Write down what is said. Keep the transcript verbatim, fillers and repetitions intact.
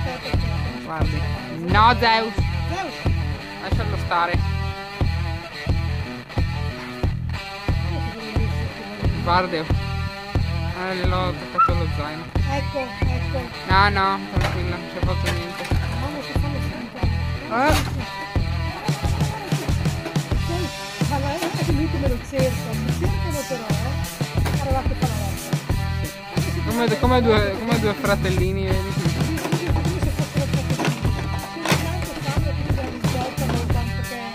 Guardi. No, Zeus. Zeus. Lascialo stare. Guardi. Ah, gliel'ho attaccato allo zaino. Ecco, ecco. No, no, tranquilla, non c'è fatto niente. Mamma si fanno sempre. Eh? Ma è lui che me lo cerca, mi cercano però, eh. Arrivate per la volta. Come, come, due, come due fratellini, vedi?